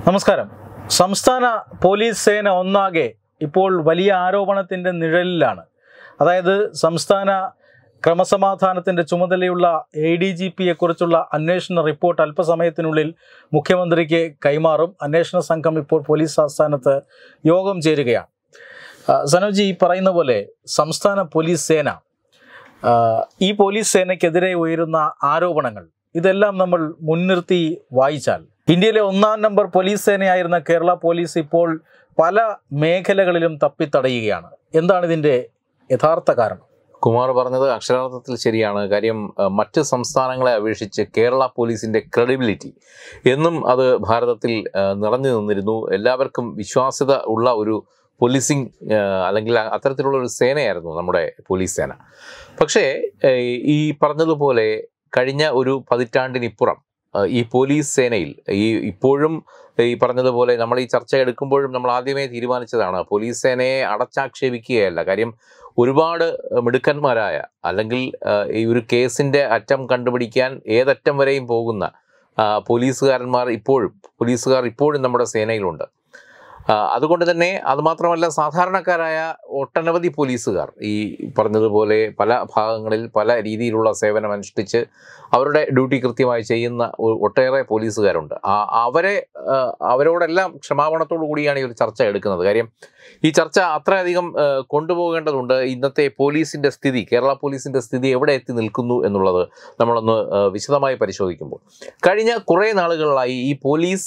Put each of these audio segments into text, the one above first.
നമസ്കാരം. സംസ്ഥാന പോലീസ് സേന ഒന്നാകെ ഇപ്പോൾ വലിയ ആരോപണത്തിൻ്റെ നിഴലിലാണ്. അതായത് സംസ്ഥാന ക്രമസമാധാനത്തിൻ്റെ ചുമതലയുള്ള ADGPയെക്കുറിച്ചുള്ള അന്വേഷണ റിപ്പോർട്ട് അല്പസമയത്തിനുള്ളിൽ മുഖ്യമന്ത്രിക്ക് കൈമാറും. അന്വേഷണ സംഘം ഇപ്പോൾ പോലീസ് ആസ്ഥാനത്ത് യോഗം ചേരുകയാണ്. സനോജി, ഈ പറയുന്ന പോലെ സംസ്ഥാന പോലീസ് സേന, ഈ പോലീസ് സേനയ്ക്കെതിരെ ഉയരുന്ന ആരോപണങ്ങൾ ഇതെല്ലാം നമ്മൾ മുൻനിർത്തി വായിച്ചാൽ ഇന്ത്യയിലെ ഒന്നാം നമ്പർ പോലീസ് സേനയായിരുന്ന കേരള പോലീസ് ഇപ്പോൾ പല മേഖലകളിലും തപ്പിത്തടയുകയാണ്. എന്താണ് ഇതിൻ്റെ യഥാർത്ഥ കാരണം? കുമാർ പറഞ്ഞത് അക്ഷരാർത്ഥത്തിൽ ശരിയാണ്. കാര്യം മറ്റ് സംസ്ഥാനങ്ങളെ അപേക്ഷിച്ച് കേരള പോലീസിൻ്റെ ക്രെഡിബിലിറ്റി എന്നും അത് ഭാരതത്തിൽ നിറഞ്ഞു നിന്നിരുന്നു. എല്ലാവർക്കും വിശ്വാസ്യത ഉള്ള ഒരു പോലീസിങ് അല്ലെങ്കിൽ അത്തരത്തിലുള്ള ഒരു സേനയായിരുന്നു നമ്മുടെ പോലീസ് സേന. പക്ഷേ ഈ പറഞ്ഞതുപോലെ കഴിഞ്ഞ ഒരു പതിറ്റാണ്ടിനിപ്പുറം ഈ പോലീസ് സേനയിൽ ഇപ്പോഴും ഈ പറഞ്ഞതുപോലെ നമ്മൾ ഈ ചർച്ച എടുക്കുമ്പോഴും നമ്മൾ ആദ്യമേ തീരുമാനിച്ചതാണ് പോലീസ് സേനയെ അടച്ചാക്ഷേപിക്കുകയല്ല. കാര്യം ഒരുപാട് മിടുക്കന്മാരായ അല്ലെങ്കിൽ ഈ ഒരു കേസിൻ്റെ അറ്റം കണ്ടുപിടിക്കാൻ ഏതറ്റം വരെയും പോകുന്ന പോലീസുകാർ ഇപ്പോഴും നമ്മുടെ സേനയിലുണ്ട്. അതുകൊണ്ട് തന്നെ അതുമാത്രമല്ല, സാധാരണക്കാരായ ഒട്ടനവധി പോലീസുകാർ ഈ പറഞ്ഞതുപോലെ പല ഭാഗങ്ങളിൽ പല രീതിയിലുള്ള സേവനം അനുഷ്ഠിച്ച് അവരുടെ ഡ്യൂട്ടി കൃത്യമായി ചെയ്യുന്ന ഒട്ടേറെ പോലീസുകാരുണ്ട്. അവരോടെല്ലാം ക്ഷമാപണത്തോടു കൂടിയാണ് ഈ ഒരു ചർച്ച എടുക്കുന്നത്. കാര്യം ഈ ചർച്ച അത്രയധികം കൊണ്ടുപോകേണ്ടതുണ്ട്. ഇന്നത്തെ പോലീസിൻ്റെ സ്ഥിതി, കേരള പോലീസിൻ്റെ സ്ഥിതി എവിടെ എത്തി നിൽക്കുന്നു എന്നുള്ളത് നമ്മളൊന്ന് വിശദമായി പരിശോധിക്കുമ്പോൾ കഴിഞ്ഞ കുറേ നാളുകളിലായി ഈ പോലീസ്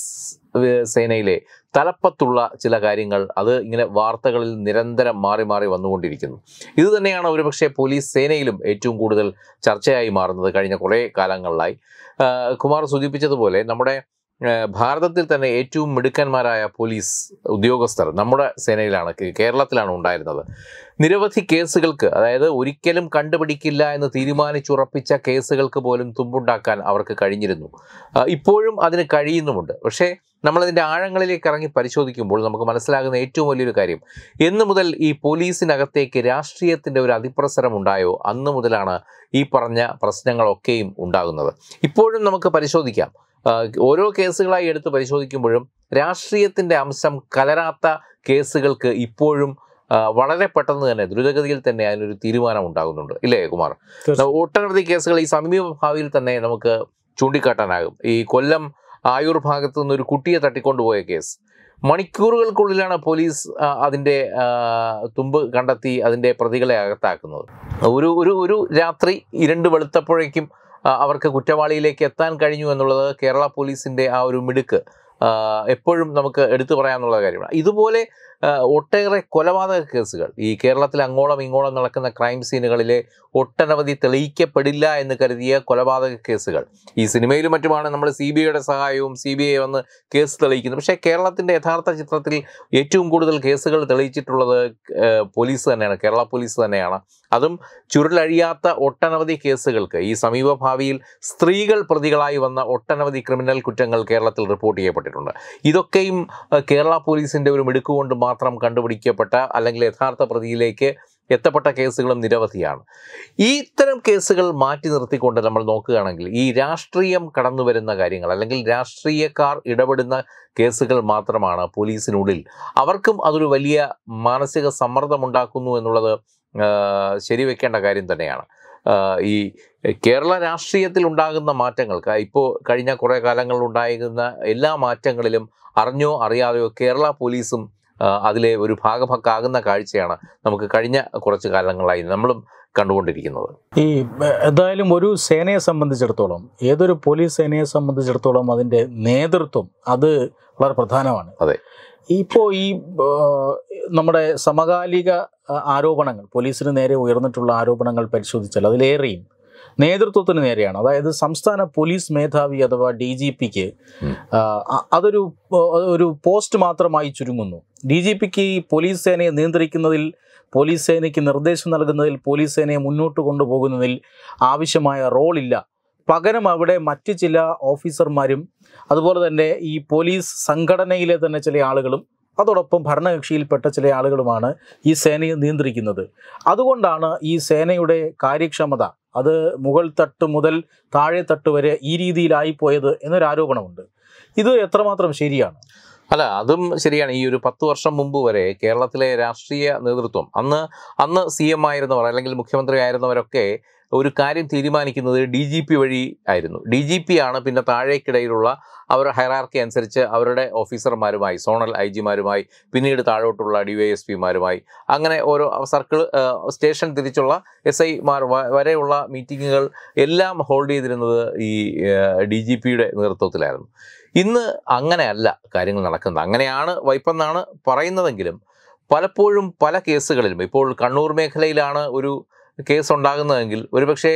സേനയിലെ തലപ്പത്തുള്ള ചില കാര്യങ്ങൾ അത് ഇങ്ങനെ വാർത്തകളിൽ നിരന്തരം മാറി മാറി വന്നുകൊണ്ടിരിക്കുന്നു. ഇത് തന്നെയാണ് ഒരുപക്ഷെ പോലീസ് സേനയിലും ഏറ്റവും കൂടുതൽ ചർച്ചയായി മാറുന്നത് കഴിഞ്ഞ കുറേ കാലങ്ങളിലായി. കുമാർ സൂചിപ്പിച്ചതുപോലെ നമ്മുടെ ഭാരതത്തിൽ തന്നെ ഏറ്റവും മിടുക്കന്മാരായ പോലീസ് ഉദ്യോഗസ്ഥർ നമ്മുടെ സേനയിലാണ്, കേരളത്തിലാണ് ഉണ്ടായിരുന്നത്. നിരവധി കേസുകൾക്ക്, അതായത് ഒരിക്കലും കണ്ടുപിടിക്കില്ല എന്ന് തീരുമാനിച്ചുറപ്പിച്ച കേസുകൾക്ക് പോലും തുമ്പുണ്ടാക്കാൻ അവർക്ക് കഴിഞ്ഞിരുന്നു. ഇപ്പോഴും അതിന് കഴിയുന്നുമുണ്ട്. പക്ഷേ നമ്മളതിൻ്റെ ആഴങ്ങളിലേക്ക് ഇറങ്ങി പരിശോധിക്കുമ്പോൾ നമുക്ക് മനസ്സിലാകുന്ന ഏറ്റവും വലിയൊരു കാര്യം, എന്ന് മുതൽ ഈ പോലീസിനകത്തേക്ക് രാഷ്ട്രീയത്തിൻ്റെ ഒരു അതിപ്രസരം ഉണ്ടായോ അന്ന് മുതലാണ് ഈ പറഞ്ഞ പ്രശ്നങ്ങളൊക്കെയും ഉണ്ടാകുന്നത്. ഇപ്പോഴും നമുക്ക് പരിശോധിക്കാം. ഓരോ കേസുകളായി എടുത്ത് പരിശോധിക്കുമ്പോഴും രാഷ്ട്രീയത്തിൻ്റെ അംശം കലരാത്ത കേസുകൾക്ക് ഇപ്പോഴും വളരെ പെട്ടെന്ന് തന്നെ ദ്രുതഗതിയിൽ തന്നെ അതിനൊരു തീരുമാനം ഉണ്ടാകുന്നുണ്ട്, ഇല്ലേ കുമാർ? ഒട്ടനവധി കേസുകൾ ഈ സമീപ ഭാവിയിൽ തന്നെ നമുക്ക് ചൂണ്ടിക്കാട്ടാനാകും. ഈ കൊല്ലം ആയൂർ ഭാഗത്തു നിന്നൊരു കുട്ടിയെ തട്ടിക്കൊണ്ടുപോയ കേസ് മണിക്കൂറുകൾക്കുള്ളിലാണ് പോലീസ് അതിൻ്റെ തുമ്പ് കണ്ടെത്തി അതിൻ്റെ പ്രതികളെ അകത്താക്കുന്നത്. ഒരു രാത്രി ഇരുണ്ട് വെളുത്തപ്പോഴേക്കും അവർക്ക് കുറ്റവാളിയിലേക്ക് എത്താൻ കഴിഞ്ഞു എന്നുള്ളത് കേരള പോലീസിൻ്റെ ആ ഒരു മിടുക്ക് എപ്പോഴും നമുക്ക് എടുത്തു പറയാനുള്ള കാര്യമാണ്. ഇതുപോലെ ഒട്ടേറെ കൊലപാതക കേസുകൾ ഈ കേരളത്തിൽ അങ്ങോളം ഇങ്ങോളം നടക്കുന്ന ക്രൈം സീനുകളിലെ ഒട്ടനവധി തെളിയിക്കപ്പെടില്ല എന്ന് കരുതിയ കൊലപാതക കേസുകൾ ഈ സിനിമയിലും മറ്റുമാണ് നമ്മൾ CBIയുടെ സഹായവും CBI വന്ന് കേസ് തെളിയിക്കുന്നത്. പക്ഷേ കേരളത്തിൻ്റെ യഥാർത്ഥ ചിത്രത്തിൽ ഏറ്റവും കൂടുതൽ കേസുകൾ തെളിയിച്ചിട്ടുള്ളത് പോലീസ് തന്നെയാണ്, കേരള പോലീസ് തന്നെയാണ്. അതും ചുരുളഴിയാത്ത ഒട്ടനവധി കേസുകൾക്ക് ഈ സമീപ ഭാവിയിൽ സ്ത്രീകൾ പ്രതികളായി വന്ന ഒട്ടനവധി ക്രിമിനൽ കുറ്റങ്ങൾ കേരളത്തിൽ റിപ്പോർട്ട് ചെയ്യപ്പെട്ടിട്ടുണ്ട്. ഇതൊക്കെയും കേരള പോലീസിൻ്റെ ഒരു മിടുക്കുകൊണ്ട് മാത്രം കണ്ടുപിടിക്കപ്പെട്ട അല്ലെങ്കിൽ യഥാർത്ഥ പ്രതിയിലേക്ക് എത്തപ്പെട്ട കേസുകളും നിരവധിയാണ്. ഈ ഇത്തരം കേസുകൾ മാറ്റി നിർത്തിക്കൊണ്ട് നമ്മൾ നോക്കുകയാണെങ്കിൽ ഈ രാഷ്ട്രീയം കടന്നു വരുന്ന കാര്യങ്ങൾ അല്ലെങ്കിൽ രാഷ്ട്രീയക്കാർ ഇടപെടുന്ന കേസുകൾ മാത്രമാണ് പോലീസിനുള്ളിൽ അവർക്കും അതൊരു വലിയ മാനസിക സമ്മർദ്ദമുണ്ടാക്കുന്നു എന്നുള്ളത് ശരിവെക്കേണ്ട കാര്യം തന്നെയാണ്. ഈ കേരള രാഷ്ട്രീയത്തിൽ ഉണ്ടാകുന്ന മാറ്റങ്ങൾക്ക് ഇപ്പോൾ കഴിഞ്ഞ കുറേ കാലങ്ങളിൽ ഉണ്ടായിരുന്ന എല്ലാ മാറ്റങ്ങളിലും അറിഞ്ഞോ അറിയാതെയോ കേരള പോലീസും അതിലെ ഒരു ഭാഗഭാക്കാകുന്ന കാഴ്ചയാണ് നമുക്ക് കഴിഞ്ഞ കുറച്ച് കാലങ്ങളായി നമ്മളും കണ്ടുകൊണ്ടിരിക്കുന്നത്. ഈ എന്തായാലും ഒരു സേനയെ സംബന്ധിച്ചിടത്തോളം, ഏതൊരു പോലീസ് സേനയെ സംബന്ധിച്ചിടത്തോളം അതിൻ്റെ നേതൃത്വം അത് വളരെ പ്രധാനമാണ്. അതെ. ഇപ്പോൾ ഈ നമ്മുടെ സമകാലിക ആരോപണങ്ങൾ, പോലീസിന് നേരെ ഉയർന്നിട്ടുള്ള ആരോപണങ്ങൾ പരിശോധിച്ചാൽ അതിലേറെയും നേതൃത്വത്തിന് നേരെയാണ്. അതായത് സംസ്ഥാന പോലീസ് മേധാവി അഥവാ DGPക്ക് അതൊരു പോസ്റ്റ് മാത്രമായി ചുരുങ്ങുന്നു. DGPക്ക് പോലീസ് സേനയെ നിയന്ത്രിക്കുന്നതിൽ, പോലീസ് സേനയ്ക്ക് നിർദ്ദേശം നൽകുന്നതിൽ, പോലീസ് സേനയെ മുന്നോട്ട് കൊണ്ടുപോകുന്നതിൽ ആവശ്യമായ റോളില്ല. പകരം അവിടെ മറ്റ് ചില ഓഫീസർമാരും അതുപോലെ തന്നെ ഈ പോലീസ് സംഘടനയിലെ തന്നെ ചില ആളുകളും അതോടൊപ്പം ഭരണകക്ഷിയിൽപ്പെട്ട ചില ആളുകളുമാണ് ഈ സേനയെ നിയന്ത്രിക്കുന്നത്. അതുകൊണ്ടാണ് ഈ സേനയുടെ കാര്യക്ഷമത അത് മുകൾ തട്ട് മുതൽ താഴെ തട്ട് വരെ ഈ രീതിയിലായിപ്പോയത് എന്നൊരാരോപണമുണ്ട്. ഇത് എത്രമാത്രം ശരിയാണ്? അല്ല, അതും ശരിയാണ്. ഈ ഒരു 10 വർഷം മുമ്പ് വരെ കേരളത്തിലെ രാഷ്ട്രീയ നേതൃത്വം അന്ന് CM ആയിരുന്നവർ അല്ലെങ്കിൽ മുഖ്യമന്ത്രി ആയിരുന്നവരൊക്കെ ഒരു കാര്യം തീരുമാനിക്കുന്നത് DGP വഴി ആയിരുന്നു. DGP ആണ് പിന്നെ താഴേക്കിടയിലുള്ള അവരുടെ ഹൈറാർക്കി അനുസരിച്ച് അവരുടെ ഓഫീസർമാരുമായി, സോണൽ IG മാരുമായി, പിന്നീട് താഴോട്ടുള്ള DYSPമാരുമായി, അങ്ങനെ ഓരോ സർക്കിൾ സ്റ്റേഷൻ തിരിച്ചുള്ള SI മാർ വരെയുള്ള മീറ്റിങ്ങുകൾ എല്ലാം ഹോൾഡ് ചെയ്തിരുന്നത് ഈ DGPയുടെ നേതൃത്വത്തിലായിരുന്നു. ഇന്ന് അങ്ങനെയല്ല കാര്യങ്ങൾ നടക്കുന്നത്. അങ്ങനെയാണ് വൈപ്പെന്നാണ് പറയുന്നതെങ്കിലും പലപ്പോഴും പല കേസുകളിലും, ഇപ്പോൾ കണ്ണൂർ മേഖലയിലാണ് ഒരു കേസ് ഉണ്ടാകുന്നതെങ്കിൽ ഒരുപക്ഷെ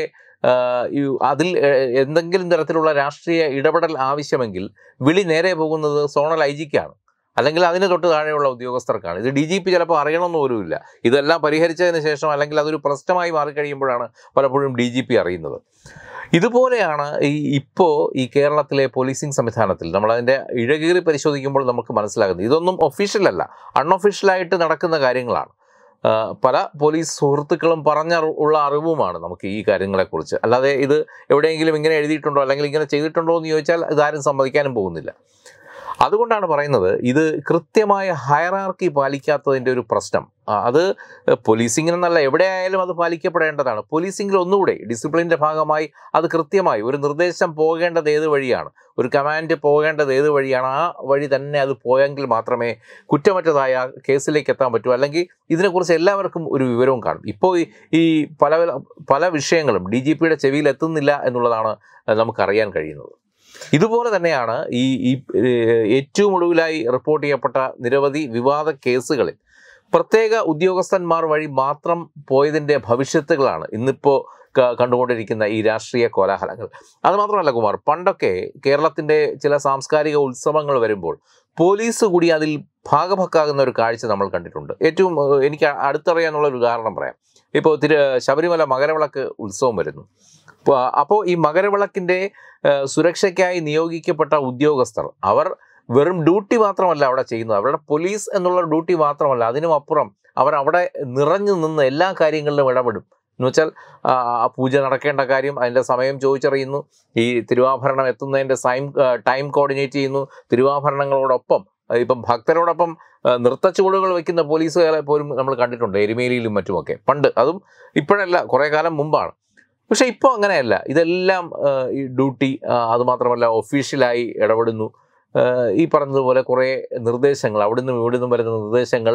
അതിൽ എന്തെങ്കിലും തരത്തിലുള്ള രാഷ്ട്രീയ ഇടപെടൽ ആവശ്യമെങ്കിൽ വിളി നേരെ പോകുന്നത് സോണൽ IG-ക്കാണ്, അല്ലെങ്കിൽ അതിന് തൊട്ട് താഴെയുള്ള ഉദ്യോഗസ്ഥർക്കാണ്. ഇത് DGP ചിലപ്പോൾ അറിയണമെന്ന് പോലുമില്ല. ഇതെല്ലാം പരിഹരിച്ചതിന് ശേഷം അല്ലെങ്കിൽ അതൊരു പ്രശ്നമായി മാറിക്കഴിയുമ്പോഴാണ് പലപ്പോഴും DGP അറിയുന്നത്. ഇതുപോലെയാണ് ഇപ്പോൾ ഈ കേരളത്തിലെ പോലീസിംഗ് സംവിധാനത്തിൽ നമ്മളതിൻ്റെ ഇഴകീറി പരിശോധിക്കുമ്പോൾ നമുക്ക് മനസ്സിലാകുന്നത്. ഇതൊന്നും ഒഫീഷ്യലല്ല, അൺഒഫീഷ്യലായിട്ട് നടക്കുന്ന കാര്യങ്ങളാണ്. പല പോലീസ് സുഹൃത്തുക്കളും ഉള്ള അറിവുമാണ് നമുക്ക് ഈ കാര്യങ്ങളെക്കുറിച്ച്. അല്ലാതെ ഇത് എവിടെയെങ്കിലും ഇങ്ങനെ എഴുതിയിട്ടുണ്ടോ അല്ലെങ്കിൽ ഇങ്ങനെ ചെയ്തിട്ടുണ്ടോ എന്ന് ചോദിച്ചാൽ ഇതാരും സമ്മതിക്കാനും പോകുന്നില്ല. അതുകൊണ്ടാണ് പറയുന്നത്, ഇത് കൃത്യമായ ഹയറാർക്കി പാലിക്കാത്തതിൻ്റെ ഒരു പ്രശ്നം. അത് പോലീസിങ്ങിനെന്നല്ല, എവിടെയായാലും അത് പാലിക്കപ്പെടേണ്ടതാണ്. പോലീസിങ്ങിൽ ഒന്നുകൂടെ ഡിസിപ്ലിൻ്റെ ഭാഗമായി അത് കൃത്യമായി ഒരു നിർദ്ദേശം പോകേണ്ടത് ഏത് വഴിയാണ്, ഒരു കമാൻഡ് പോകേണ്ടത് ഏത് വഴിയാണ്, ആ വഴി തന്നെ അത് പോയെങ്കിൽ മാത്രമേ കുറ്റമറ്റതായ കേസിലേക്ക് എത്താൻ പറ്റൂ. അല്ലെങ്കിൽ ഇതിനെക്കുറിച്ച് എല്ലാവർക്കും ഒരു വിവരവും കാണും. ഇപ്പോൾ ഈ പല വിഷയങ്ങളും DGPയുടെ ചെവിയിൽ എത്തുന്നില്ല എന്നുള്ളതാണ് നമുക്കറിയാൻ കഴിയുന്നത്. ഇതുപോലെ തന്നെയാണ് ഈ ഏറ്റവും ഒടുവിലായി റിപ്പോർട്ട് ചെയ്യപ്പെട്ട നിരവധി വിവാദ കേസുകളിൽ പ്രത്യേക ഉദ്യോഗസ്ഥന്മാർ വഴി മാത്രം പോയതിൻ്റെ ഭവിഷ്യത്തുകളാണ് ഇന്നിപ്പോൾ കണ്ടുകൊണ്ടിരിക്കുന്ന ഈ രാഷ്ട്രീയ കോലാഹലങ്ങൾ. അതുമാത്രമല്ല കുമാർ, പണ്ടൊക്കെ കേരളത്തിൻ്റെ ചില സാംസ്കാരിക ഉത്സവങ്ങൾ വരുമ്പോൾ പോലീസ് കൂടി അതിൽ ഭാഗഭക്കാകുന്ന ഒരു കാഴ്ച നമ്മൾ കണ്ടിട്ടുണ്ട്. ഏറ്റവും എനിക്ക് അടുത്തറിയാനുള്ള ഒരു ഉദാഹരണം പറയാം. ഇപ്പോൾ ശബരിമല മകരവിളക്ക് ഉത്സവം വരുന്നു. അപ്പോൾ ഈ മകരവിളക്കിൻ്റെ സുരക്ഷയ്ക്കായി നിയോഗിക്കപ്പെട്ട ഉദ്യോഗസ്ഥർ അവർ വെറും ഡ്യൂട്ടി മാത്രമല്ല അവിടെ ചെയ്യുന്നത്, അവരുടെ പോലീസ് എന്നുള്ള ഡ്യൂട്ടി മാത്രമല്ല, അതിനും അപ്പുറം അവർ അവിടെ നിറഞ്ഞു നിന്ന് എല്ലാ കാര്യങ്ങളിലും ഇടപെടും. എന്ന് വെച്ചാൽ പൂജ നടക്കേണ്ട കാര്യം അതിൻ്റെ സമയം ചോദിച്ചറിയുന്നു, ഈ തിരുവാഭരണം എത്തുന്നതിൻ്റെ ടൈം കോർഡിനേറ്റ് ചെയ്യുന്നു, തിരുവാഭരണങ്ങളോടൊപ്പം ഇപ്പം ഭക്തരോടൊപ്പം നൃത്തച്ചുവടുകൾ വയ്ക്കുന്ന പോലീസുകാരെ പോലും നമ്മൾ കണ്ടിട്ടുണ്ട് എരുമേലിയിലും മറ്റുമൊക്കെ പണ്ട്. അതും ഇപ്പോഴല്ല, കുറേ കാലം മുമ്പാണ്. പക്ഷേ ഇപ്പോൾ അങ്ങനെയല്ല. ഇതെല്ലാം ഈ ഡ്യൂട്ടി, അതുമാത്രമല്ല ഒഫീഷ്യലായി ഇടപെടുന്നു. ഈ പറഞ്ഞതുപോലെ കുറേ നിർദ്ദേശങ്ങൾ അവിടുന്നും ഇവിടുന്നും വരുന്ന നിർദ്ദേശങ്ങൾ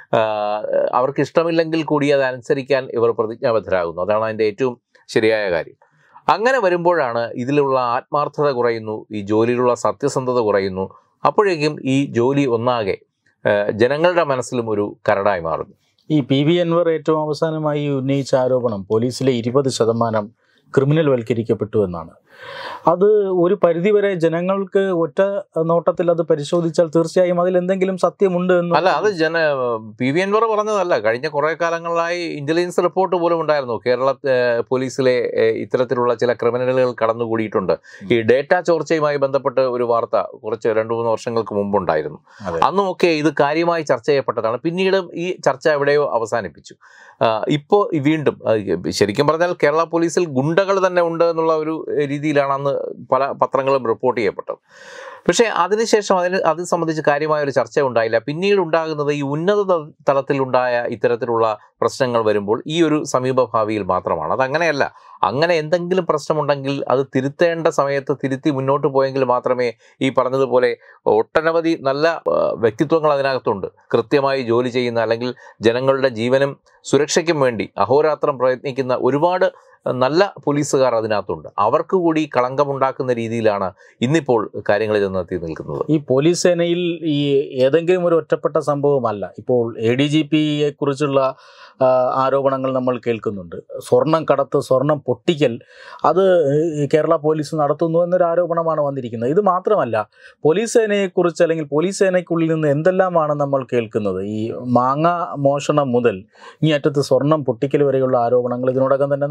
അവർക്ക് ഇഷ്ടമില്ലെങ്കിൽ കൂടി അതനുസരിക്കാൻ ഇവർ പ്രതിജ്ഞാബദ്ധരാകുന്നു. അതാണ് അതിൻ്റെ ഏറ്റവും ശരിയായ കാര്യം. അങ്ങനെ വരുമ്പോഴാണ് ഇതിലുള്ള ആത്മാർത്ഥത കുറയുന്നു, ഈ ജോലിയിലുള്ള സത്യസന്ധത കുറയുന്നു. അപ്പോഴേക്കും ഈ ജോലി ഒന്നാകെ ജനങ്ങളുടെ മനസ്സിലും ഒരു കരടായി മാറുന്നു. ഈ PV അൻവർ ഏറ്റവും അവസാനമായി ഉന്നയിച്ച ആരോപണം പോലീസിലെ 20% ക്രിമിനൽ വൽക്കരിക്കപ്പെട്ടു എന്നാണ്. അത് ഒരു പരിധിവരെ ജനങ്ങൾക്ക് ഒറ്റ നോട്ടത്തിൽ അത് പരിശോധിച്ചാൽ തീർച്ചയായും അതിൽ എന്തെങ്കിലും സത്യമുണ്ട് എന്ന്. അല്ല, അത് PV അൻവർ പറഞ്ഞതല്ല. കഴിഞ്ഞ കുറേ കാലങ്ങളായി ഇന്റലിജൻസ് റിപ്പോർട്ട് പോലും ഉണ്ടായിരുന്നു. കേരള പോലീസിലെ ഇത്തരത്തിലുള്ള ചില ക്രിമിനലുകൾ കടന്നുകൂടിയിട്ടുണ്ട്. ഈ ഡേറ്റ ചോർച്ചയുമായി ബന്ധപ്പെട്ട് ഒരു വാർത്ത കുറച്ച് 2-3 വർഷങ്ങൾക്ക് മുമ്പുണ്ടായിരുന്നു. അന്നുമൊക്കെ ഇത് കാര്യമായി ചർച്ച ചെയ്യപ്പെട്ടതാണ്. പിന്നീട് ഈ ചർച്ച എവിടെയോ അവസാനിപ്പിച്ചു. ഇപ്പോൾ വീണ്ടും ശരിക്കും പറഞ്ഞാൽ കേരള പോലീസിൽ ഗുണ്ടകൾ തന്നെ ഉണ്ട് എന്നുള്ള ഒരു രീതിയിലാണ് അന്ന് പല പത്രങ്ങളും റിപ്പോർട്ട് ചെയ്യപ്പെട്ടത്. പക്ഷേ അതിനുശേഷം അത് സംബന്ധിച്ച് കാര്യമായ ഒരു ചർച്ച ഉണ്ടായില്ല. പിന്നീട് ഉണ്ടാകുന്നത് ഈ ഉന്നത തലത്തിലുണ്ടായ ഇത്തരത്തിലുള്ള പ്രശ്നങ്ങൾ വരുമ്പോൾ ഈ ഒരു സമീപഭാവിയിൽ മാത്രമാണ്. അതങ്ങനെയല്ല. അങ്ങനെ എന്തെങ്കിലും പ്രശ്നമുണ്ടെങ്കിൽ അത് തിരുത്തേണ്ട സമയത്ത് തിരുത്തി മുന്നോട്ട് പോയെങ്കിൽ മാത്രമേ ഈ പറഞ്ഞതുപോലെ ഒട്ടനവധി നല്ല വ്യക്തിത്വങ്ങൾ അതിനകത്തുണ്ട്. കൃത്യമായി ജോലി ചെയ്യുന്ന, അല്ലെങ്കിൽ ജനങ്ങളുടെ ജീവനും സുരക്ഷയ്ക്കും വേണ്ടി അഹോരാത്രം പ്രയത്നിക്കുന്ന ഒരുപാട് നല്ല പോലീസുകാർ അതിനകത്തുണ്ട്. അവർക്ക് കൂടി കളങ്കമുണ്ടാക്കുന്ന രീതിയിലാണ് ഇന്നിപ്പോൾ കാര്യങ്ങൾ ചെന്നെത്തി നിൽക്കുന്നത്. ഈ പോലീസ് സേനയിൽ ഈ ഏതെങ്കിലും ഒരു ഒറ്റപ്പെട്ട സംഭവമല്ല. ഇപ്പോൾ ADGPയെ കുറിച്ചുള്ള ആരോപണങ്ങൾ നമ്മൾ കേൾക്കുന്നുണ്ട്. സ്വർണം കടത്ത്, സ്വർണം പൊട്ടിക്കൽ, അത് കേരള പോലീസ് നടത്തുന്നു എന്നൊരു ആരോപണമാണ് വന്നിരിക്കുന്നത്. ഇത് മാത്രമല്ല, പോലീസ് സേനയെക്കുറിച്ച് അല്ലെങ്കിൽ പോലീസ് സേനയ്ക്കുള്ളിൽ നിന്ന് എന്തെല്ലാമാണ് നമ്മൾ കേൾക്കുന്നത്. ഈ മാങ്ങ മോഷണം മുതൽ ഈ അറ്റത്ത് സ്വർണം പൊട്ടിക്കൽ വരെയുള്ള ആരോപണങ്ങൾ ഇതിനോടകം തന്നെ നമ്മൾ കേട്ടിട്ടുണ്ട്.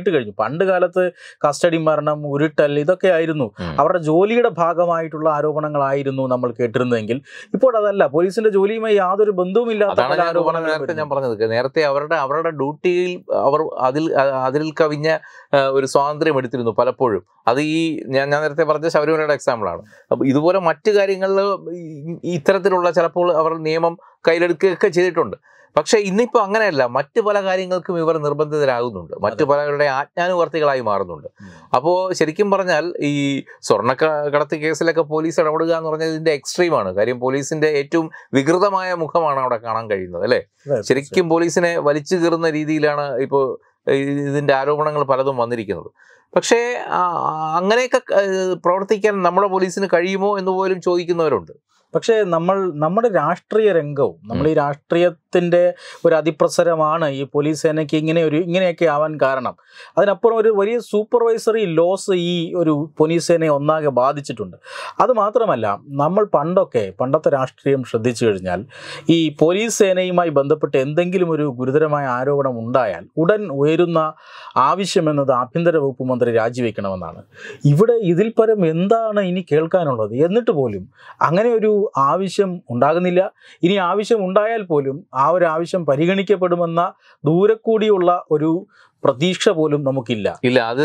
നേരിട്ട് കഴിഞ്ഞു. പണ്ട് കാലത്ത് കസ്റ്റഡി മരണം, ഉരുട്ടൽ ഇതൊക്കെ ആയിരുന്നു അവരുടെ ജോലിയുടെ ഭാഗമായിട്ടുള്ള ആരോപണങ്ങളായിരുന്നു നമ്മൾ കേട്ടിരുന്നതെങ്കിൽ ഇപ്പോൾ അതല്ല. പോലീസിന്റെ ജോലിയുമായി യാതൊരു ബന്ധവുമില്ലാത്ത നേരത്തെ ഞാൻ പറഞ്ഞത്, നേരത്തെ അവരുടെ ഡ്യൂട്ടിയിൽ അവർ അതിൽ കവിഞ്ഞ ഒരു സ്വാതന്ത്ര്യം എടുത്തിരുന്നു പലപ്പോഴും. അത് ഈ ഞാൻ നേരത്തെ പറഞ്ഞ ശബരിമലയുടെ എക്സാമ്പിളാണ്. അപ്പോൾ ഇതുപോലെ മറ്റു കാര്യങ്ങളിൽ ഇത്തരത്തിലുള്ള ചിലപ്പോൾ അവർ നിയമം കയ്യിലെടുക്കുകയൊക്കെ ചെയ്തിട്ടുണ്ട്. പക്ഷേ ഇന്നിപ്പോൾ അങ്ങനെയല്ല. മറ്റു പല കാര്യങ്ങൾക്കും ഇവർ നിർബന്ധിതരാകുന്നുണ്ട്, മറ്റു പലരുടെ ആജ്ഞാനുവർത്തികളായി മാറുന്നുണ്ട്. അപ്പോൾ ശരിക്കും പറഞ്ഞാൽ ഈ സ്വർണ്ണക്കടത്ത് കേസിലൊക്കെ പോലീസ് ഇടപെടുക എന്ന് പറഞ്ഞാൽ ഇതിൻ്റെ എക്സ്ട്രീമാണ്. കാര്യം പോലീസിൻ്റെ ഏറ്റവും വികൃതമായ മുഖമാണ് അവിടെ കാണാൻ കഴിയുന്നത്, അല്ലേ? ശരിക്കും പോലീസിനെ വലിച്ചു കീറുന്ന രീതിയിലാണ് ഇപ്പോൾ ഇതിൻ്റെ ആരോപണങ്ങൾ പലതും വന്നിരിക്കുന്നത്. പക്ഷേ അങ്ങനെയൊക്കെ പ്രവർത്തിക്കാൻ നമ്മുടെ പോലീസിന് കഴിയുമോ എന്ന് പോലും ചോദിക്കുന്നവരുണ്ട്. പക്ഷേ നമ്മുടെ രാഷ്ട്രീയ രംഗവും നമ്മൾ ഈ രാഷ്ട്രീയത്തിൻ്റെ ഒരു അതിപ്രസരമാണ് ഈ പോലീസ് സേനയ്ക്ക് ഇങ്ങനെയൊക്കെ ആവാൻ കാരണം. അതിനപ്പുറം ഒരു വലിയ സൂപ്പർവൈസറി ലോസ് ഈ ഒരു പോലീസ് സേനയെ ഒന്നാകെ ബാധിച്ചിട്ടുണ്ട്. അതുമാത്രമല്ല, നമ്മൾ പണ്ടത്തെ രാഷ്ട്രീയം ശ്രദ്ധിച്ചു കഴിഞ്ഞാൽ ഈ പോലീസ് സേനയുമായി ബന്ധപ്പെട്ട് എന്തെങ്കിലും ഒരു ഗുരുതരമായ ആരോപണം ഉണ്ടായാൽ ഉടൻ ഉയരുന്ന ആവശ്യമെന്നത് ആഭ്യന്തര വകുപ്പ് മന്ത്രി രാജിവെക്കണമെന്നാണ്. ഇവിടെ ഇതിൽ പരം എന്താണ് ഇനി കേൾക്കാനുള്ളത്? എന്നിട്ട് പോലും അങ്ങനെ ഒരു ആവശ്യം ഉണ്ടാകുന്നില്ല. ഇനി ആവശ്യം ഉണ്ടായാൽ പോലും ആ ഒരു ആവശ്യം പരിഗണിക്കപ്പെടുമെന്ന ദൂരെ കൂടിയുള്ള ഒരു പ്രതീക്ഷ പോലും നമുക്കില്ല. അത്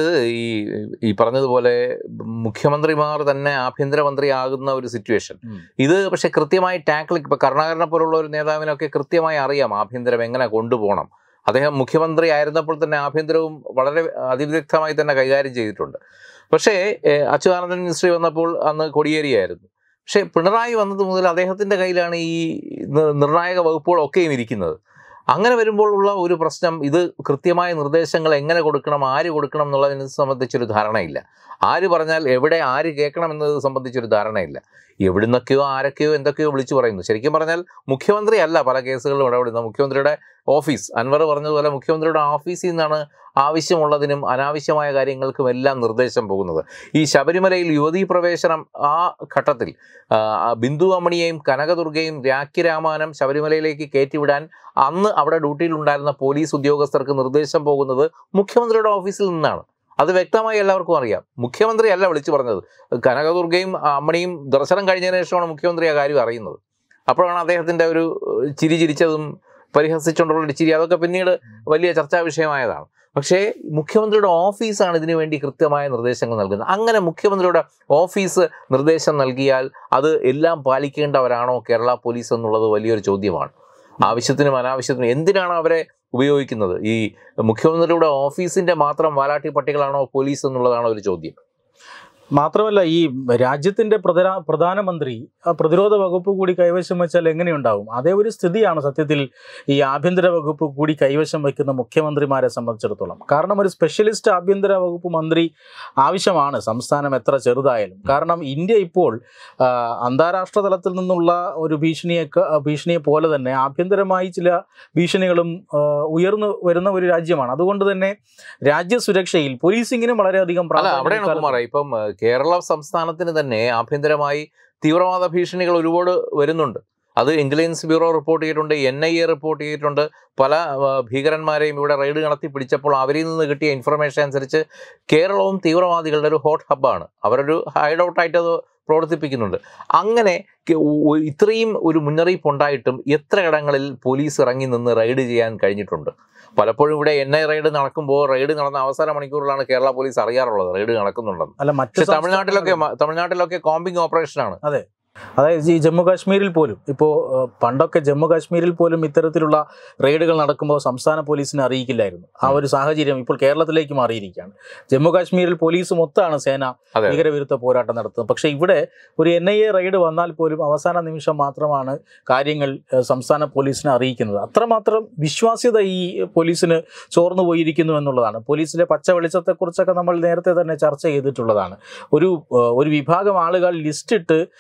ഈ പറഞ്ഞതുപോലെ മുഖ്യമന്ത്രിമാർ തന്നെ ആഭ്യന്തരമന്ത്രി ആകുന്ന ഒരു സിറ്റുവേഷൻ. ഇത് പക്ഷെ കൃത്യമായി ടാക്കിൾ, ഇപ്പൊ കരുണാകരനെ പോലുള്ള ഒരു നേതാവിനൊക്കെ കൃത്യമായി അറിയാം ആഭ്യന്തരം എങ്ങനെ കൊണ്ടുപോകണം. അദ്ദേഹം മുഖ്യമന്ത്രി ആയിരുന്നപ്പോൾ തന്നെ ആഭ്യന്തരവും വളരെ അതിവിദഗ്ധമായി തന്നെ കൈകാര്യം ചെയ്തിട്ടുണ്ട്. പക്ഷേ അച്യുതാനന്ദൻ മിനിസ്ട്രി വന്നപ്പോൾ അന്ന് കോടിയേരിയായിരുന്നു. പക്ഷേ പിണറായി വന്നത് മുതൽ അദ്ദേഹത്തിൻ്റെ കയ്യിലാണ് ഈ നിർണായക വകുപ്പുകളൊക്കെയും ഇരിക്കുന്നത്. അങ്ങനെ വരുമ്പോഴുള്ള ഒരു പ്രശ്നം, ഇത് കൃത്യമായ നിർദ്ദേശങ്ങൾ എങ്ങനെ കൊടുക്കണം, ആര് കൊടുക്കണം എന്നുള്ളതിനെ സംബന്ധിച്ചൊരു ധാരണയില്ല. ആര് പറഞ്ഞാൽ എവിടെ ആര് കേൾക്കണം എന്നത് സംബന്ധിച്ചൊരു ധാരണയില്ല. എവിടുന്നൊക്കെയോ ആരൊക്കെയോ എന്തൊക്കെയോ വിളിച്ചു പറയുന്നു. ശരിക്കും പറഞ്ഞാൽ മുഖ്യമന്ത്രി അല്ല പല കേസുകളിലും ഇടപെടുന്നത്. മുഖ്യമന്ത്രിയുടെ ഓഫീസ്, അൻവർ പറഞ്ഞതുപോലെ മുഖ്യമന്ത്രിയുടെ ഓഫീസിൽ നിന്നാണ് ആവശ്യമുള്ളതിനും അനാവശ്യമായ കാര്യങ്ങൾക്കും എല്ലാം നിർദ്ദേശം പോകുന്നത്. ഈ ശബരിമലയിൽ യുവതീ പ്രവേശനം ആ ഘട്ടത്തിൽ ബിന്ദു അമ്മണിയെയും കനകദുർഗയും രാഖി രാമാനം ശബരിമലയിലേക്ക് കയറ്റിവിടാൻ അന്ന് അവിടെ ഡ്യൂട്ടിയിലുണ്ടായിരുന്ന പോലീസ് ഉദ്യോഗസ്ഥർക്ക് നിർദ്ദേശം പോകുന്നത് മുഖ്യമന്ത്രിയുടെ ഓഫീസിൽ നിന്നാണ്. അത് വ്യക്തമായി എല്ലാവർക്കും അറിയാം. മുഖ്യമന്ത്രി അല്ല വിളിച്ചു പറഞ്ഞത്. കനകദുർഗയും അമ്മണിയും ദർശനം കഴിഞ്ഞതിന് ശേഷമാണ് മുഖ്യമന്ത്രി ആ കാര്യം അറിയുന്നത്. അപ്പോഴാണ് അദ്ദേഹത്തിൻ്റെ ഒരു ചിരിച്ചതും പരിഹസിച്ചുകൊണ്ടുള്ള ചിരി, അതൊക്കെ പിന്നീട് വലിയ ചർച്ചാ വിഷയമായതാണ്. പക്ഷേ മുഖ്യമന്ത്രിയുടെ ഓഫീസാണ് ഇതിനു വേണ്ടി കൃത്യമായ നിർദ്ദേശങ്ങൾ നൽകുന്നത്. അങ്ങനെ മുഖ്യമന്ത്രിയുടെ ഓഫീസ് നിർദ്ദേശം നൽകിയാൽ അത് എല്ലാം പാലിക്കേണ്ടവരാണോ കേരള പോലീസ് എന്നുള്ളത് വലിയൊരു ചോദ്യമാണ്. ആവശ്യത്തിനും അനാവശ്യത്തിനും എന്തിനാണ് അവരെ ഉപയോഗിക്കുന്നത്? ഈ മുഖ്യമന്ത്രിയുടെ ഓഫീസിൻ്റെ മാത്രം വാലാട്ടി പട്ടികളാണോ പോലീസ് എന്നുള്ളതാണോ ഒരു ചോദ്യം. മാത്രമല്ല, ഈ രാജ്യത്തിൻ്റെ പ്രധാനമന്ത്രി പ്രതിരോധ വകുപ്പ് കൂടി കൈവശം വെച്ചാൽ എങ്ങനെയുണ്ടാവും? അതേ ഒരു സ്ഥിതിയാണ് സത്യത്തിൽ ഈ ആഭ്യന്തര വകുപ്പ് കൂടി കൈവശം വയ്ക്കുന്ന മുഖ്യമന്ത്രിമാരെ സംബന്ധിച്ചിടത്തോളം. കാരണം ഒരു സ്പെഷ്യലിസ്റ്റ് ആഭ്യന്തര വകുപ്പ് മന്ത്രി ആവശ്യമാണ്, സംസ്ഥാനം എത്ര ചെറുതായാലും. കാരണം ഇന്ത്യ ഇപ്പോൾ അന്താരാഷ്ട്ര തലത്തിൽ നിന്നുള്ള ഒരു ഭീഷണിയെ പോലെ തന്നെ ആഭ്യന്തരമായി ചില ഭീഷണികളും ഉയർന്നു വരുന്ന ഒരു രാജ്യമാണ്. അതുകൊണ്ട് തന്നെ രാജ്യസുരക്ഷയിൽ പോലീസിങ്ങിനും വളരെയധികം ഇപ്പം കേരള സംസ്ഥാനത്തിന് തന്നെ ആഭ്യന്തരമായി തീവ്രവാദ ഭീഷണികൾ ഒരുപാട് വരുന്നുണ്ട്. അത് ഇന്റലിജൻസ് ബ്യൂറോ റിപ്പോർട്ട് ചെയ്തിട്ടുണ്ട്, NIA റിപ്പോർട്ട് ചെയ്തിട്ടുണ്ട്. പല ഭീകരന്മാരെയും ഇവിടെ റെയ്ഡ് നടത്തി പിടിച്ചപ്പോൾ അവരിൽ നിന്ന് കിട്ടിയ ഇൻഫർമേഷൻ അനുസരിച്ച് കേരളവും തീവ്രവാദികളുടെ ഒരു ഹോട്ട് ഹബ്ബാണ്. അവരൊരു ഹൈഡ് ഔട്ടായിട്ട് അത് പ്രവർത്തിപ്പിക്കുന്നുണ്ട്. അങ്ങനെ ഇത്രയും ഒരു മുന്നറിയിപ്പ് ഉണ്ടായിട്ടും എത്ര ഇടങ്ങളിൽ പോലീസ് ഇറങ്ങി നിന്ന് റെയ്ഡ് ചെയ്യാൻ കഴിഞ്ഞിട്ടുണ്ട്. പലപ്പോഴും ഇവിടെ NI റെയ്ഡ് നടക്കുമ്പോൾ റെയ്ഡ് നടന്ന അവസാന മണിക്കൂറിലാണ് കേരള പോലീസ് അറിയാറുള്ളത് റെയ്ഡ് നടക്കുന്നുണ്ടെന്ന്. പക്ഷേ തമിഴ്നാട്ടിലൊക്കെ കോമ്പിംഗ് ഓപ്പറേഷനാണ്. അതെ, അതായത് ഈ ജമ്മു കാശ്മീരിൽ പോലും പണ്ടൊക്കെ ജമ്മു കാശ്മീരിൽ പോലും ഇത്തരത്തിലുള്ള റെയ്ഡുകൾ നടക്കുമ്പോൾ സംസ്ഥാന പോലീസിനെ അറിയിക്കില്ലായിരുന്നു. ആ ഒരു സാഹചര്യം ഇപ്പോൾ കേരളത്തിലേക്ക് മാറിയിരിക്കുകയാണ്. ജമ്മു കാശ്മീരിൽ പോലീസ് മൊത്തമാണ് സേന ഭീകരവിരുദ്ധ പോരാട്ടം നടത്തുന്നത്. പക്ഷേ ഇവിടെ ഒരു NIA റെയ്ഡ് വന്നാൽ പോലും അവസാന നിമിഷം മാത്രമാണ് കാര്യങ്ങൾ സംസ്ഥാന പോലീസിനെ അറിയിക്കുന്നത്. അത്രമാത്രം വിശ്വാസ്യത ഈ പോലീസിന് ചോർന്നു പോയിരിക്കുന്നു എന്നുള്ളതാണ്. പോലീസിലെ പച്ച വെളിച്ചത്തെക്കുറിച്ചൊക്കെ നമ്മൾ നേരത്തെ തന്നെ ചർച്ച ചെയ്തിട്ടുള്ളതാണ്. ഒരു വിഭാഗം ആളുകൾ ലിസ്റ്റിട്ട്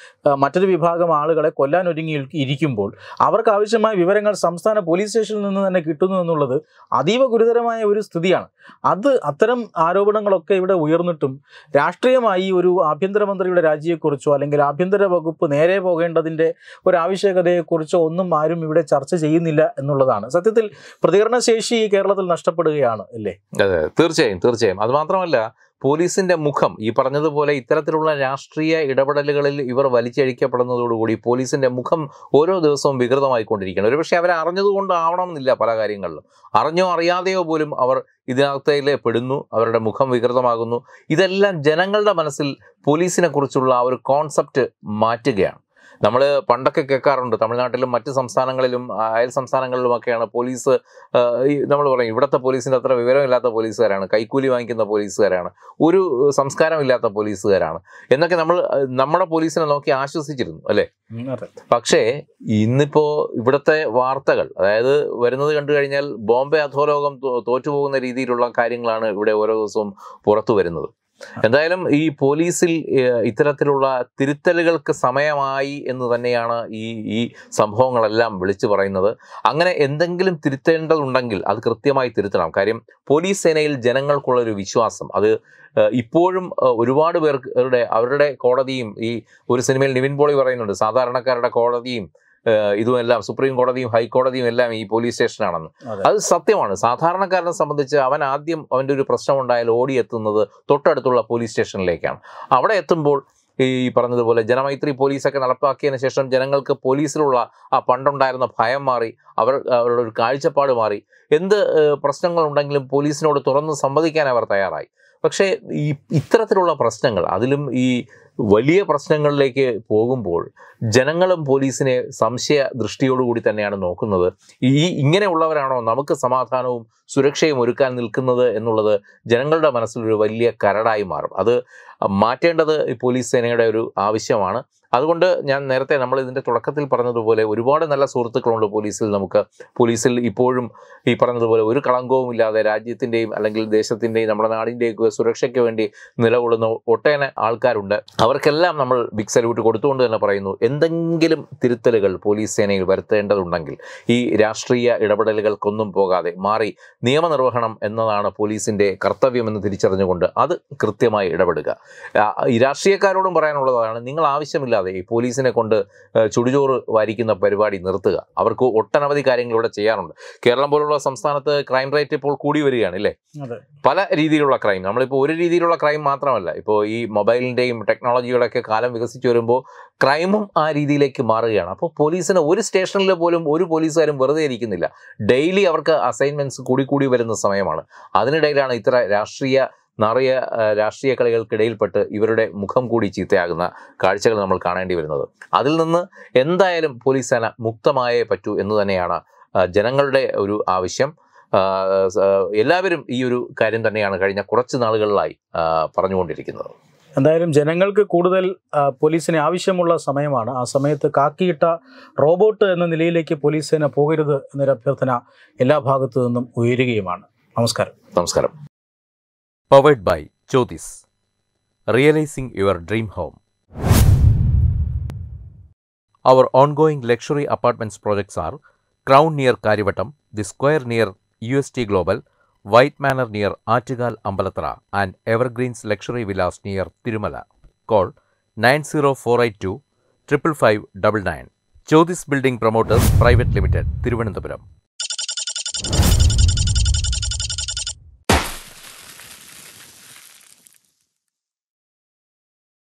മറ്റൊരു വിഭാഗം ആളുകളെ കൊല്ലാൻ ഇരിക്കുമ്പോൾ അവർക്ക് ആവശ്യമായ വിവരങ്ങൾ സംസ്ഥാന പോലീസ് സ്റ്റേഷനിൽ നിന്ന് തന്നെ കിട്ടുന്നു എന്നുള്ളത് അതീവ ഗുരുതരമായ ഒരു സ്ഥിതിയാണ്. അത്തരം ആരോപണങ്ങളൊക്കെ ഇവിടെ ഉയർന്നിട്ടും രാഷ്ട്രീയമായി ഒരു ആഭ്യന്തരമന്ത്രിയുടെ രാജിയെക്കുറിച്ചോ അല്ലെങ്കിൽ ആഭ്യന്തര വകുപ്പ് നേരെ പോകേണ്ടതിൻ്റെ ഒരു ആവശ്യകതയെക്കുറിച്ചോ ഒന്നും ആരും ഇവിടെ ചർച്ച ചെയ്യുന്നില്ല എന്നുള്ളതാണ്. സത്യത്തിൽ പ്രതികരണശേഷി കേരളത്തിൽ നഷ്ടപ്പെടുകയാണ് അല്ലേ? അതെ, തീർച്ചയായും. അതുമാത്രമല്ല, പോലീസിന്റെ മുഖം ഈ പറഞ്ഞതുപോലെ ഇത്തരത്തിലുള്ള രാഷ്ട്രീയ ഇടപെടലുകളിൽ ഇവർ വലിച്ചഴിക്കപ്പെടുന്നതോടുകൂടി പോലീസിന്റെ മുഖം ഓരോ ദിവസവും വികൃതമായിക്കൊണ്ടിരിക്കുകയാണ്. ഒരുപക്ഷെ അവരെ അറിഞ്ഞതുകൊണ്ടാവണമെന്നില്ല, പല കാര്യങ്ങളിലും അറിഞ്ഞോ അറിയാതെയോ പോലും അവർ ഇതിനകത്തേക്ക് പെടുന്നു, അവരുടെ മുഖം വികൃതമാകുന്നു. ഇതെല്ലാം ജനങ്ങളുടെ മനസ്സിൽ പോലീസിനെ കുറിച്ചുള്ള ആ ഒരു കോൺസെപ്റ്റ് മാറ്റുകയാണ്. നമ്മൾ പണ്ടൊക്കെ കേൾക്കാറുണ്ട്, തമിഴ്നാട്ടിലും മറ്റ് സംസ്ഥാനങ്ങളിലും അയൽ സംസ്ഥാനങ്ങളിലുമൊക്കെയാണ് പോലീസ്, നമ്മൾ പറയും ഇവിടുത്തെ പോലീസിൻ്റെ അത്ര വിവരമില്ലാത്ത പോലീസുകാരാണ്, കൈക്കൂലി വാങ്ങിക്കുന്ന പോലീസുകാരാണ്, ഒരു സംസ്കാരമില്ലാത്ത പോലീസുകാരാണ് എന്നൊക്കെ നമ്മുടെ പോലീസിനെ നോക്കി ആശ്വസിച്ചിരുന്നു അല്ലേ? പക്ഷേ ഇന്നിപ്പോൾ ഇവിടുത്തെ വാർത്തകൾ, അതായത് വരുന്നത് കണ്ടു കഴിഞ്ഞാൽ ബോംബെ അധോലോകം തോറ്റുപോകുന്ന രീതിയിലുള്ള കാര്യങ്ങളാണ് ഇവിടെ ഓരോ ദിവസവും പുറത്തു വരുന്നത്. എന്തായാലും ഈ പോലീസിൽ ഇത്തരത്തിലുള്ള തിരുത്തലുകൾക്ക് സമയമായി എന്ന് തന്നെയാണ് ഈ സംഭവങ്ങളെല്ലാം വിളിച്ചു പറയുന്നത്. അങ്ങനെ എന്തെങ്കിലും തിരുത്തേണ്ടതുണ്ടെങ്കിൽ അത് കൃത്യമായി തിരുത്തണം. കാര്യം പോലീസ് സേനയിൽ ജനങ്ങൾക്കുള്ളൊരു വിശ്വാസം അത് ഇപ്പോഴും ഒരുപാട് പേർക്ക് അവരുടെ കോടതിയും, ഈ ഒരു സിനിമയിൽ നിവിൻ പോളി പറയുന്നുണ്ട് സാധാരണക്കാരുടെ കോടതിയും ഇതുമെല്ലാം സുപ്രീം കോടതിയും ഹൈക്കോടതിയും എല്ലാം ഈ പോലീസ് സ്റ്റേഷനാണെന്ന്. അത് സത്യമാണ്. സാധാരണക്കാരനെ സംബന്ധിച്ച് അവൻ്റെ ഒരു പ്രശ്നമുണ്ടായാൽ ഓടിയെത്തുന്നത് തൊട്ടടുത്തുള്ള പോലീസ് സ്റ്റേഷനിലേക്കാണ്. അവിടെ എത്തുമ്പോൾ ഈ പറഞ്ഞതുപോലെ ജനമൈത്രി പോലീസൊക്കെ നടപ്പാക്കിയതിന് ശേഷം ജനങ്ങൾക്ക് പോലീസിലുള്ള ആ പണ്ടുണ്ടായിരുന്ന ഭയം മാറി, അവരുടെ ഒരു കാഴ്ചപ്പാട് മാറി. എന്ത് പ്രശ്നങ്ങളുണ്ടെങ്കിലും പോലീസിനോട് തുറന്ന് സംവദിക്കാൻ അവർ തയ്യാറായി. പക്ഷേ ഇത്തരത്തിലുള്ള പ്രശ്നങ്ങൾ, അതിലും ഈ വലിയ പ്രശ്നങ്ങളിലേക്ക് പോകുമ്പോൾ ജനങ്ങളും പോലീസിനെ സംശയ ദൃഷ്ടിയോടുകൂടി തന്നെയാണ് നോക്കുന്നത്. ഇങ്ങനെയുള്ളവരാണോ നമുക്ക് സമാധാനവും സുരക്ഷയും ഒരുക്കാൻ നിൽക്കുന്നത് എന്നുള്ളത് ജനങ്ങളുടെ മനസ്സിലൊരു വലിയ കരടായി മാറും. അത് മാറ്റേണ്ടത് പോലീസ് സേനയുടെ ഒരു ആവശ്യമാണ്. അതുകൊണ്ട് ഞാൻ നേരത്തെ നമ്മൾ ഇതിൻ്റെ തുടക്കത്തിൽ പറഞ്ഞതുപോലെ ഒരുപാട് നല്ല സുഹൃത്തുക്കളുണ്ട് പോലീസിൽ ഇപ്പോഴും ഈ പറഞ്ഞതുപോലെ ഒരു കളങ്കവും ഇല്ലാതെ രാജ്യത്തിൻ്റെയും അല്ലെങ്കിൽ ദേശത്തിൻ്റെയും നമ്മുടെ നാടിൻ്റെയൊക്കെ സുരക്ഷയ്ക്ക് വേണ്ടി നിലകൊള്ളുന്ന ഒട്ടേറെ ആൾക്കാരുണ്ട്. അവർക്കെല്ലാം നമ്മൾ ബിഗ് സല്യൂട്ട് കൊടുത്തുകൊണ്ട് തന്നെ പറയുന്നു, എന്തെങ്കിലും തിരുത്തലുകൾ പോലീസ് സേനയിൽ വരുത്തേണ്ടതുണ്ടെങ്കിൽ ഈ രാഷ്ട്രീയ ഇടപെടലുകൾക്കൊന്നും പോകാതെ മാറി നിയമനിർവഹണം എന്നതാണ് പോലീസിൻ്റെ കർത്തവ്യമെന്ന് തിരിച്ചറിഞ്ഞുകൊണ്ട് അത് കൃത്യമായി ഇടപെടുക. ഈ രാഷ്ട്രീയക്കാരോടും പറയാനുള്ളതാണ്, നിങ്ങൾ ആവശ്യമില്ലാതെ ഈ പോലീസിനെ കൊണ്ട് ചുടുചോറ് വാരിക്കുന്ന പരിപാടി നിർത്തുക. അവർക്ക് ഒട്ടനവധി കാര്യങ്ങൾ ഇവിടെ ചെയ്യാറുണ്ട്. കേരളം പോലുള്ള സംസ്ഥാനത്ത് ക്രൈം റേറ്റ് ഇപ്പോൾ കൂടി വരികയാണ് അല്ലേ? പല രീതിയിലുള്ള ക്രൈം, നമ്മളിപ്പോൾ ഒരു രീതിയിലുള്ള ക്രൈം മാത്രമല്ല, ഇപ്പോൾ ഈ മൊബൈലിൻ്റെയും ടെക്നോളജിയുടെ ഒക്കെ കാലം വികസിച്ചു വരുമ്പോൾ ക്രൈമും ആ രീതിയിലേക്ക് മാറുകയാണ്. അപ്പോൾ പോലീസിന് ഒരു സ്റ്റേഷനിൽ പോലും ഒരു പോലീസുകാരും വെറുതെ ഇരിക്കുന്നില്ല. ഡെയിലി അവർക്ക് അസൈൻമെൻറ്റ്സ് കൂടി വരുന്ന സമയമാണ്. അതിനിടയിലാണ് ഇത്ര രാഷ്ട്രീയ കളികൾക്കിടയിൽപ്പെട്ട് ഇവരുടെ മുഖം കൂടി ചീത്തയാകുന്ന കാഴ്ചകൾ നമ്മൾ കാണേണ്ടി വരുന്നത്. അതിൽ നിന്ന് എന്തായാലും പോലീസ് സേന മുക്തമായേ പറ്റൂ എന്ന് തന്നെയാണ് ജനങ്ങളുടെ ഒരു ആവശ്യം. എല്ലാവരും ഈ ഒരു കാര്യം തന്നെയാണ് കഴിഞ്ഞ കുറച്ച് നാളുകളിലായി പറഞ്ഞുകൊണ്ടിരിക്കുന്നത്. എന്തായാലും ജനങ്ങൾക്ക് കൂടുതൽ പോലീസിന് ആവശ്യമുള്ള സമയമാണ്. ആ സമയത്ത് കാക്കിയിട്ട റോബോട്ട് എന്ന നിലയിലേക്ക് പോലീസ് സേന പോകരുത് എന്നൊരു അഭ്യർത്ഥന എല്ലാ ഭാഗത്തു നിന്നും ഉയരുകയുമാണ്. നമസ്കാരം. Powered by Jyotis, realizing your dream home. Our ongoing luxury apartments projects are Crown near Karivattam, The Square near UST Global, White Manor near Attigal Ambalathara, and Evergreens Luxury Villas near Tirumala. Call 90482 55599. Jyotis Building Promoters Private Limited, Thiruvananthapuram.